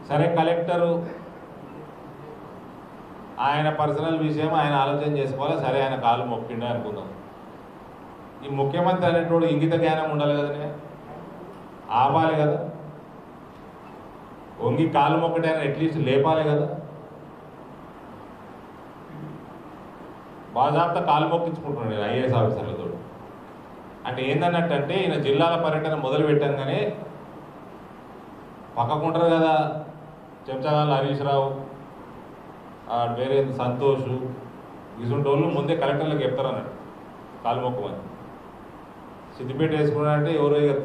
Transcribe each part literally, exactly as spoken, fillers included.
సరే కలెక్టరు ఆయన పర్సనల్ విషయం ఆయన ఆలోచన చేసుకోవాలి, సరే ఆయన కాలు మొక్కిండు అనుకుందాం. ఈ ముఖ్యమంత్రి అనేటోడు ఇంగిత జ్ఞానం ఉండాలి కదనే, ఆపాలి కదా, వంగి కాలు మొక్కటి ఆయన అట్లీస్ట్ లేపాలి కదా. బాజాబ్తా కాలు మొక్కించుకుంటున్నాడు నేను ఐఏఎస్ ఆఫీసర్లతో. అంటే ఏందన్నట్టంటే ఈయన జిల్లాల పర్యటన మొదలు పెట్టంగానే పక్కకుంటారు కదా చెంచాగాళ్ళ హరీష్ రావు, వేరే సంతోష్, ఇసుంటి వాళ్ళు ముందే కలెక్టర్లకు చెప్తారు అన్నట్టు కాలు మొక్కమని. సిద్దిపేట వేసుకున్నాడంటే ఎవరో ఇక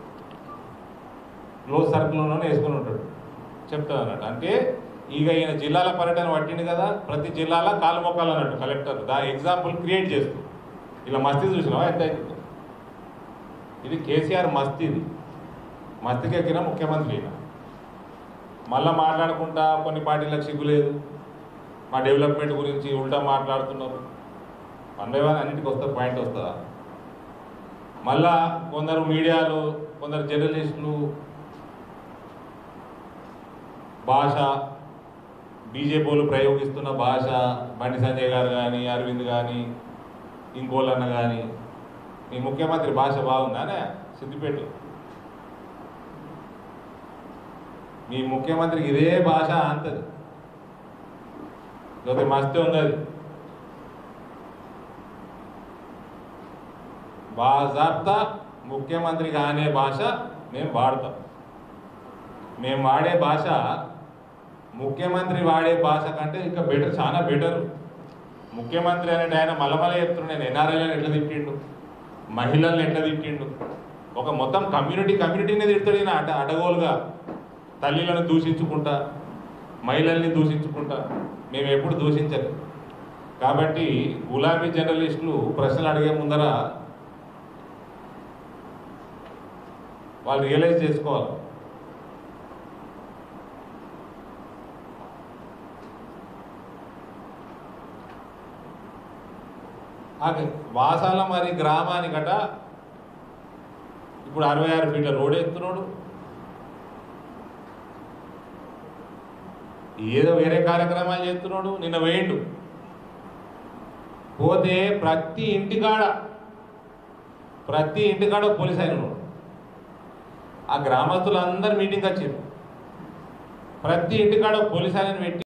క్లోజ్ సర్కిల్లోనే వేసుకుని ఉంటాడు, చెప్తాడు అన్నట్టు. అంటే ఇక ఈయన జిల్లాల పర్యటన పట్టింది కదా, ప్రతి జిల్లాలో కాలు మొక్కాలు అన్నట్టు కలెక్టర్ దాని ఎగ్జాంపుల్ క్రియేట్ చేస్తూ. ఇలా మస్తీ చూసినావా ఎంత అవుతుందో. ఇది కేసీఆర్ మస్తీ, ఇది మస్తీకి ఎక్కిన ముఖ్యమంత్రి ఈయన. మళ్ళీ మాట్లాడుకుంటా కొన్ని పార్టీలకు సిగ్గులేదు, మా డెవలప్మెంట్ గురించి ఉల్టా మాట్లాడుతున్నారు. వన్ బై వన్ అన్నింటికి వస్తారు, పాయింట్ వస్తుందా. మళ్ళా కొందరు మీడియాలు, కొందరు జర్నలిస్టులు భాష, బీజేపీలు ప్రయోగిస్తున్న భాష, బండి సంజయ్ గారు కానీ అరవింద్ కానీ ఇంకోళ్ళన్న కానీ, మీ ముఖ్యమంత్రి భాష బాగుందానే సిద్దిపేట? మీ ముఖ్యమంత్రికి ఇదే భాష అంతది, లేకపోతే మస్తీ ఉంది అది. బాజాబ్తా ముఖ్యమంత్రి అనే భాష మేము వాడతాం. మేము వాడే భాష ముఖ్యమంత్రి వాడే భాష కంటే ఇంకా బెటర్, చాలా బెటర్. ముఖ్యమంత్రి అనేది ఆయన మళ్ళమల్ల చెప్తున్నాడు, నేను ఎన్ఆర్ఐలను ఎట్లా తిట్టిండు, మహిళలను ఎట్లా తిట్టిండు, ఒక మొత్తం కమ్యూనిటీ కమ్యూనిటీనే తిడతాడు ఈయన అట అడగోలుగా. తల్లిలను దూషించుకుంటా, మహిళల్ని దూషించుకుంటా, మేము ఎప్పుడు దూషించలేదు. కాబట్టి గులాబీ జర్నలిస్టులు ప్రశ్నలు అడిగే ముందర వాళ్ళు రియలైజ్ చేసుకోవాలి. వాసాల మరి గ్రామానికట ఇప్పుడు అరవై ఆరు ఫీట్ల రోడ్ ఎత్తున్నాడు, ఏదో వేరే కార్యక్రమాలు చేస్తున్నాడు. నిన్న వేయండు పోతే ప్రతి ఇంటికాడ ప్రతి ఇంటికాడ పోలీస్ ఆయన ఉన్నాడు. ఆ గ్రామస్తులందరూ మీటింగ్కి వచ్చారు, ప్రతి ఇంటికాడ పోలీస్ ఆయన పెట్టి